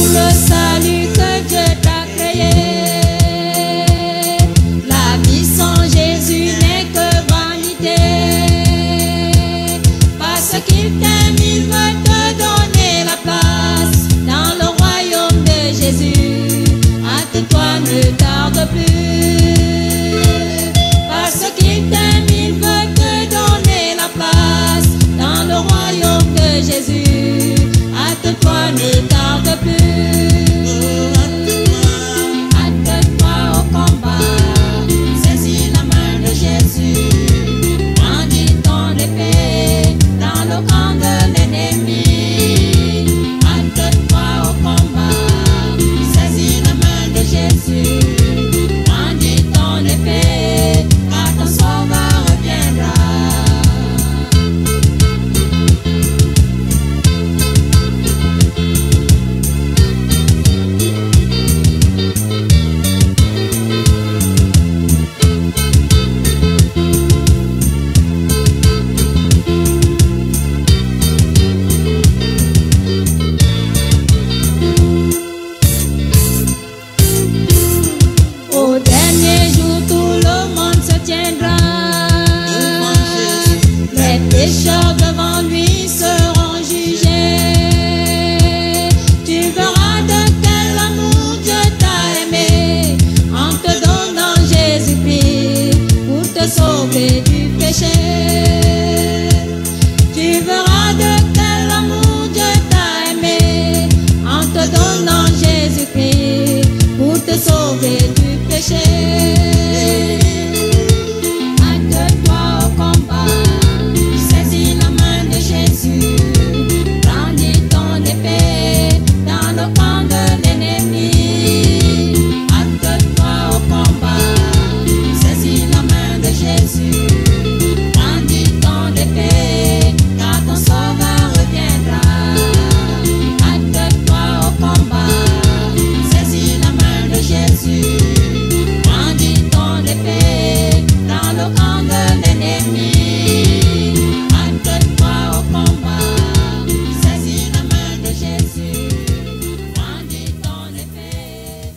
le salut que Dieu t'a créé. La vie sans Jésus n'est que vanité. Parce qu'il t'aime, il veut te donner la place dans le royaume de Jésus. Hâte-toi, ne tarde plus. Parce qu'il t'aime, il veut te donner la place dans le royaume de Jésus. Hâte-toi, ne tarde plus. Hâte-toi au combat. Saisis la main de Jésus. Brandis ton épée dans le camp de l'ennemi. Hâte-toi au combat. Saisis la main de Jésus. Brandis ton épée, car ton sauveur reviendra. Au dernier jour, tout le monde se tiendra. Les pécheurs devant lui seront jugés. Tu verras de quel amour Dieu t'a aimé en te donnant Jésus-Christ pour te sauver du péché. Tu verras de quel amour Dieu t'a aimé en te donnant Jésus-Christ pour te sauver du péché. Hâte-toi au combat. Saisis la main de Jésus. Brandis ton épée dans le camp de l'ennemi. Hâte-toi au combat. Saisis la main de Jésus. Brandis ton épée, car ton sauveur reviendra. Hâte-toi au combat. Saisis la main de Jésus. Brandis ton épée dans le camp de l'ennemi. Hâte-toi au combat. Saisis la main de Jésus. Brandis ton épée.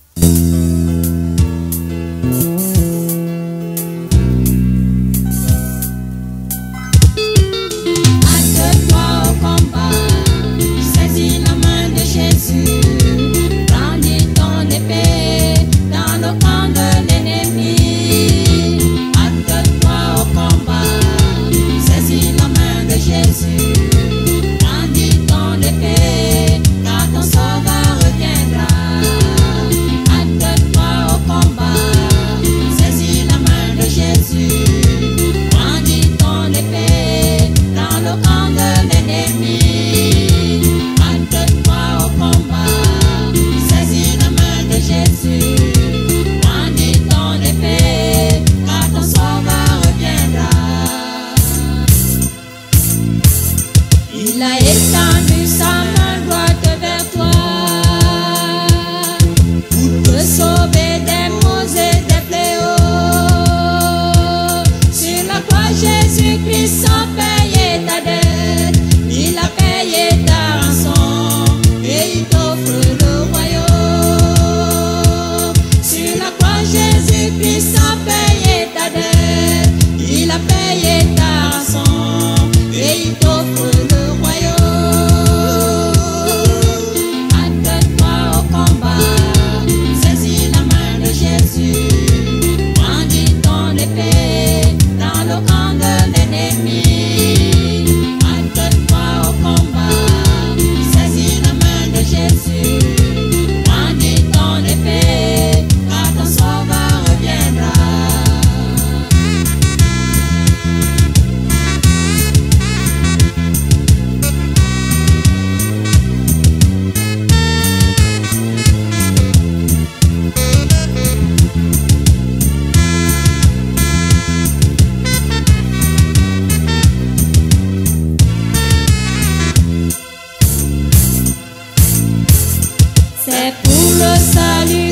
Hâte-toi au combat. Saisis la main de Jésus. Brandis ton épée dans le camp de l'ennemi. Hâte-toi au combat. Saisis la main de Jésus. Brandis ton épée, car ton sauveur reviendra. Hâte-toi au combat. Saisis la main de Jésus. Brandis ton épée dans le camp de l'ennemi. Hâte-toi au combat. Saisis la main de Jésus. Brandis ton épée, car ton sauveur reviendra. Il a étendu sa main droite vers toi pour te sauver des maux et des fléaux. Sur la croix, Jésus-Christ a payé ta dette. Il a payé ta rançon et il t'offre le royaume. Sur la croix, Jésus-Christ a payé ta dette. Il a payé ta rançon et il t'offre le royaume. Hâte-toi au combat. Saisis la main de Jésus. Brandis ton épée dans le camp de l'ennemi. Hâte-toi au combat. Saisis la main de Jésus. Brandis ton épée, car ton sauveur reviendra. C'est pour le salut